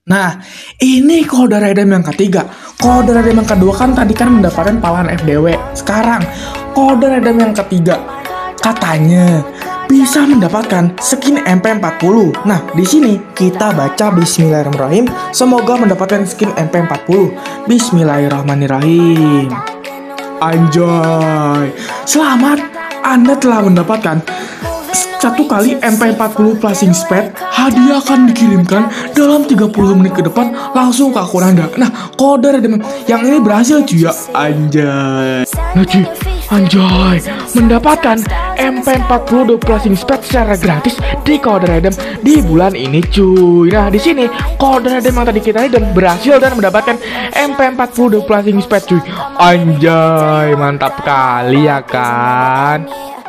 Nah, ini kode redeem yang ketiga. Kode redeem yang kedua kan tadi kan mendapatkan palahan FDW. Sekarang, kode redeem yang ketiga. Katanya bisa mendapatkan skin MP40. Nah, di sini kita baca Bismillahirrahmanirrahim. Semoga mendapatkan skin MP40. Bismillahirrahmanirrahim. Anjay. Selamat, Anda telah mendapatkan satu kali MP40 flashing speed. Hadiah akan dikirimkan dalam 30 menit ke depan langsung ke akun Anda. Nah, kode redeem yang ini berhasil cuy ya. Anjay. Nah cuy, anjay, mendapatkan MP40 flashing speed secara gratis di kode redeem di bulan ini cuy. Nah, di sini kode redeem yang tadi kita redeem berhasil dan mendapatkan MP40 flashing speed cuy. Anjay, mantap kali ya kan.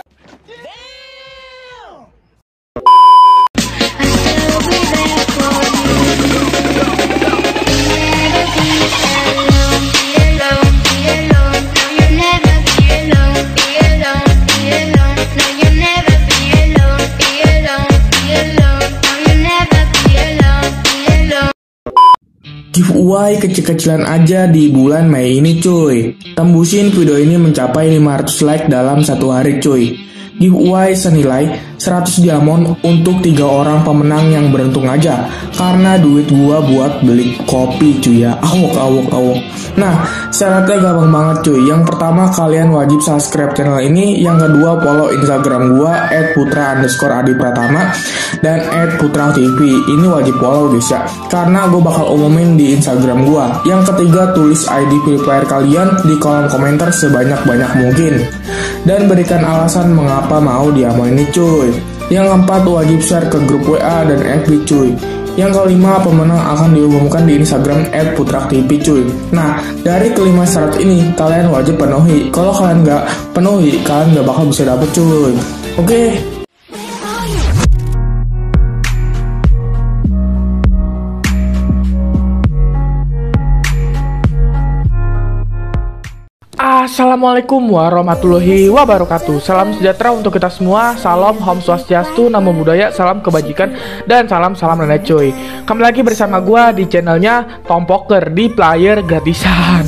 Giveaway kecil-kecilan aja di bulan Mei ini cuy. Tembusin video ini mencapai 500 like dalam satu hari cuy. Giveaway senilai 100 diamond untuk 3 orang pemenang yang beruntung aja. Karena duit gua buat beli kopi cuy ya. Awok. Nah, syaratnya gampang banget cuy. Yang pertama kalian wajib subscribe channel ini. Yang kedua follow Instagram gua @putra_adipratama dan @putra_tv. Ini wajib follow guys ya. Karena gue bakal umumin di Instagram gua. Yang ketiga tulis ID Free Fire kalian di kolom komentar sebanyak-banyak mungkin. Dan berikan alasan mengapa mau diamalin ini cuy. Yang keempat wajib share ke grup WA dan FB cuy. Yang kelima pemenang akan diumumkan di Instagram @putra_tv cuy. Nah, dari kelima syarat ini kalian wajib penuhi. Kalau kalian nggak penuhi, kalian nggak bakal bisa dapet cuy. Oke. Assalamualaikum warahmatullahi wabarakatuh. Salam sejahtera untuk kita semua. Salam Om Swastiastu, Namo Buddhaya, salam kebajikan, dan salam nenek cuy. Kembali lagi bersama gua di channelnya Tom Poker di player gratisan.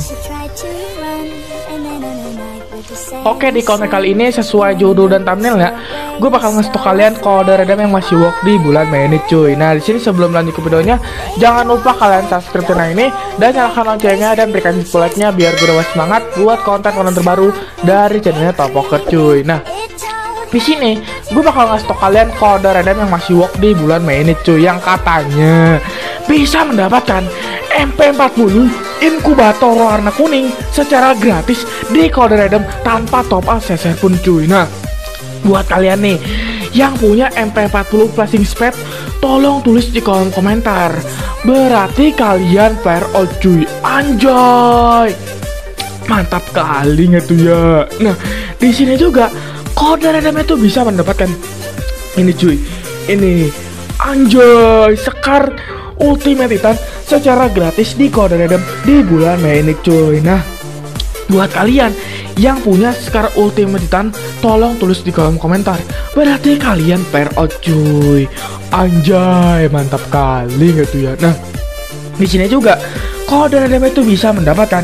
Oke, di konten kali ini sesuai judul dan thumbnailnya, gue bakal nge-stok kalian kode redeem yang masih work di bulan Mei ini cuy. Nah, di sini sebelum lanjut ke videonya, jangan lupa kalian subscribe channel ini dan nyalakan loncengnya dan berikan like-nya biar gue dapat semangat buat konten-konten terbaru dari channelnya Tom Poker cuy. Nah, di sini gue bakal nge-stok kalian kode redeem yang masih work di bulan Mei ini cuy, yang katanya bisa mendapatkan MP40 inkubator warna kuning secara gratis di kode redeem tanpa top up seser pun cuy. Nah, buat kalian nih yang punya MP40 flashing speed, tolong tulis di kolom komentar. Berarti kalian player out cuy. Anjay, mantap kali nggak tuh ya. Nah, di sini juga kode redeem itu bisa mendapatkan ini cuy. Ini anjay, Sekar Ultimate Titan secara gratis di kode redeem di bulan Mei ini cuy. Nah, buat kalian yang punya Sekar Ultimate Titan, tolong tulis di kolom komentar. Berarti kalian pair out cuy. Anjay, mantap kali nggak tuh ya. Nah, di sini juga kode redeem itu bisa mendapatkan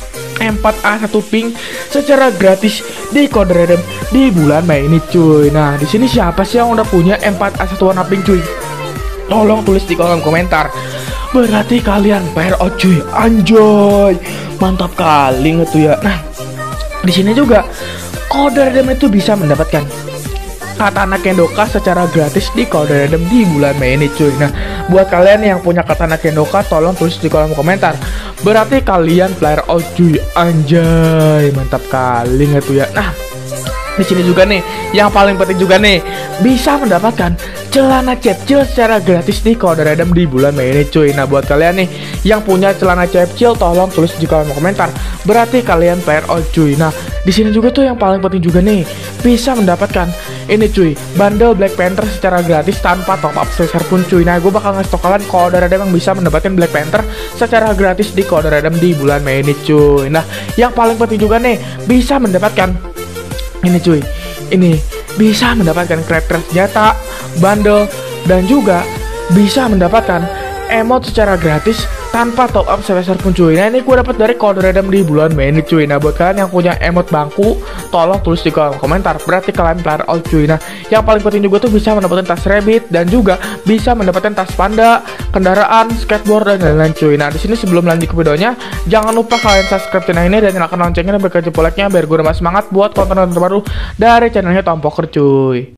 M4A1 pink secara gratis di kode redeem di bulan Mei ini cuy. Nah, di sini siapa sih yang udah punya M4A1 warna pink cuy? Tolong tulis di kolom komentar. Berarti kalian pair out cuy. Anjoy, mantap kali nggak tuh ya. Nah, di sini juga kode redeem itu bisa mendapatkan katana Kendoka secara gratis di kode redeem di bulan Mei ini cuy. Nah, buat kalian yang punya katana Kendoka, tolong tulis di kolom komentar. Berarti kalian player out cuy. Anjay, mantap kali nggak tuh ya. Nah, di sini juga nih, yang paling penting juga nih, bisa mendapatkan celana Cepcil secara gratis di kode redeem di bulan Mei ini cuy. Nah, buat kalian nih yang punya celana Cepcil, tolong tulis di kolom komentar. Berarti kalian player out cuy. Nah, di sini juga tuh yang paling penting juga nih, bisa mendapatkan ini cuy, bundle Black Panther secara gratis tanpa top up seser pun cuy. Nah, gue bakal ngasih tau kalian kode redeem yang bisa mendapatkan Black Panther secara gratis di kode redeem di bulan Mei ini cuy. Nah, yang paling penting juga nih, bisa mendapatkan ini cuy, ini bisa mendapatkan karakter senjata, bundle, dan juga bisa mendapatkan emot secara gratis tanpa top up sebesar pun cuy. Nah ini gue dapat dari kode redeem di bulan Mei ini cuy. Nah buat kalian yang punya emot bangku, tolong tulis di kolom komentar, berarti kalian player all cuy. Nah yang paling penting juga tuh bisa mendapatkan tas rabbit dan juga bisa mendapatkan tas panda, kendaraan, skateboard dan lain-lain cuy. Nah di sini sebelum lanjut ke videonya, jangan lupa kalian subscribe channel ini dan nyalakan loncengnya dan berkecil like-nya biar gue nambah semangat buat konten terbaru dari channelnya Tom Poker cuy.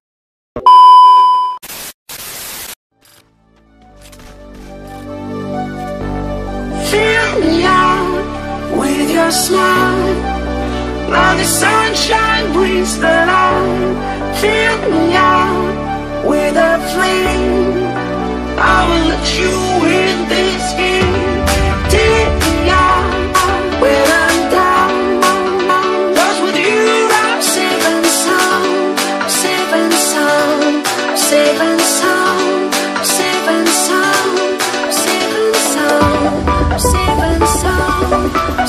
With your smile, now the sunshine brings the light. Fill me out with a flame. I will let you in this game. Take me out when I'm down. 'Cause with you I'm safe and sound. I'm safe and sound. I'm safe and sound. I'm safe and sound. I'm safe and sound. I'm safe and sound.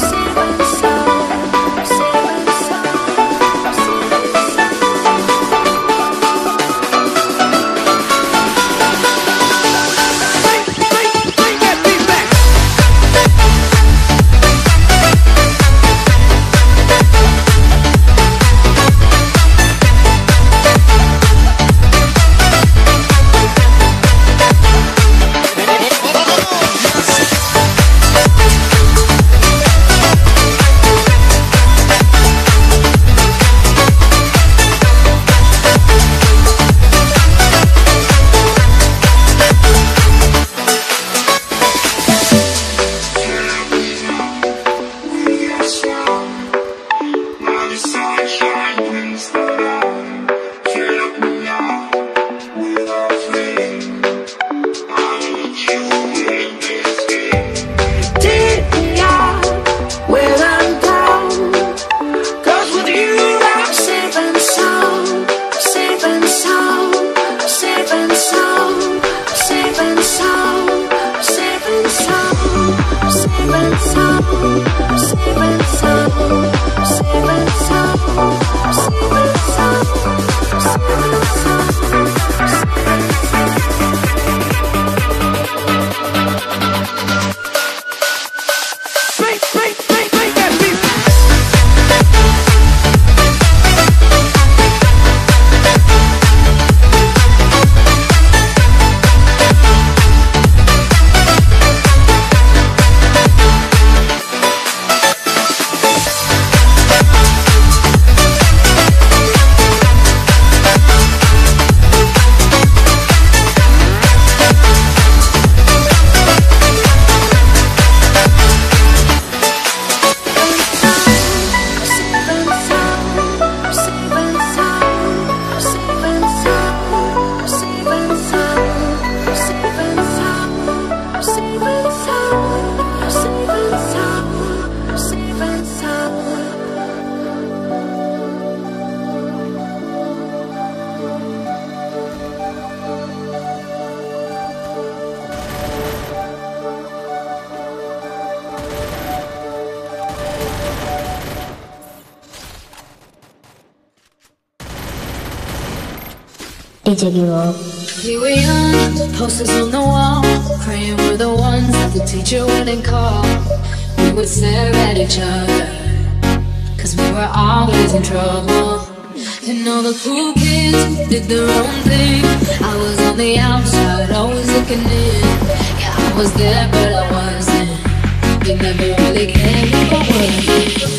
DJ Giro. Here we are, posters on the wall, praying we're the ones that the teacher wouldn't call. We would stare at each other, 'cause we were always in trouble. And all the cool kids did their own thing. I was on the outside, always looking in. Yeah, I was there, but I wasn't. They never really cared about what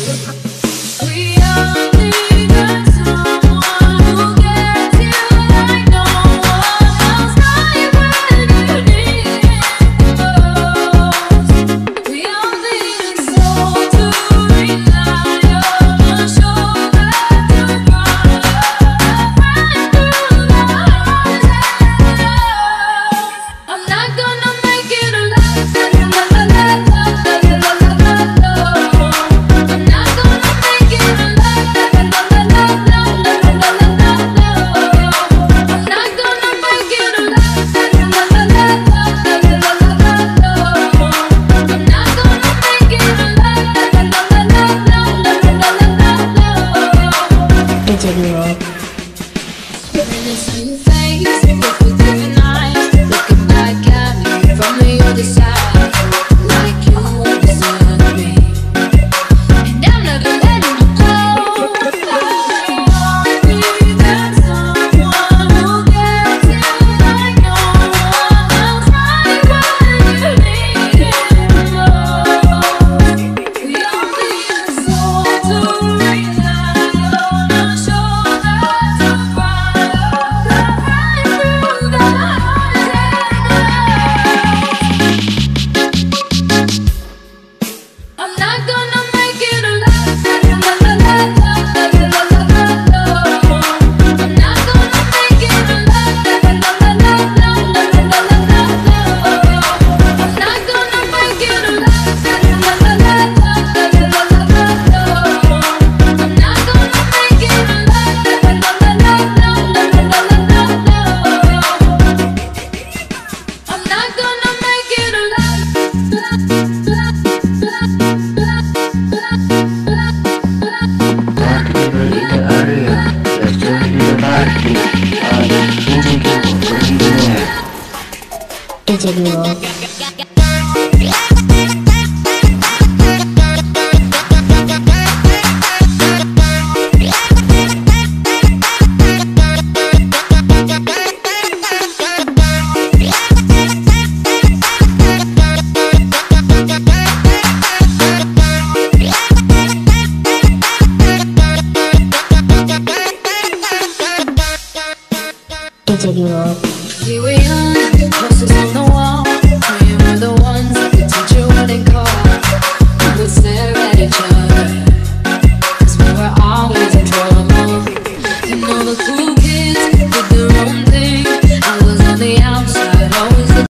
we all need that someone who gets you like no one else. Right when you need it most. We all need someone to rely on, a shoulder to cry, a friend through the highs and lows. I'm not gonna make it alone. I'm not gonna Got